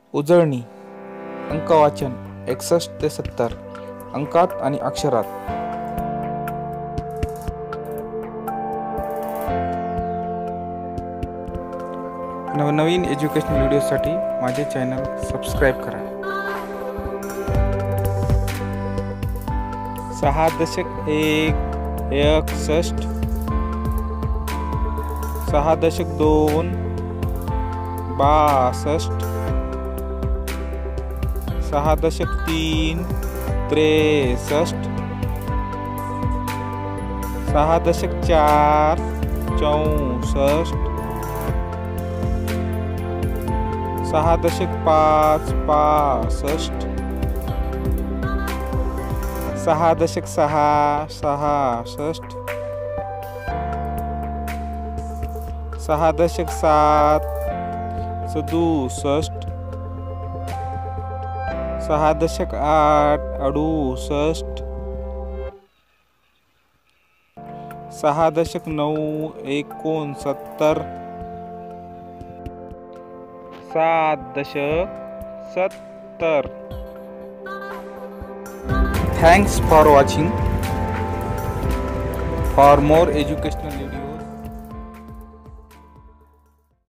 उजळणी अंकवाचन 61 ते 70 अंकात आणि अक्षरात. नवनवीन एज्युकेशनल व्हिडिओसाठी माझे चॅनल सबस्क्राईब करा. 6.1 61 6.2 62 6.3 63 6.4 64 6.5 65 6.6 66 6.7 67 6.8 68 6.9 69 7.70. Thanks for watching. For more educational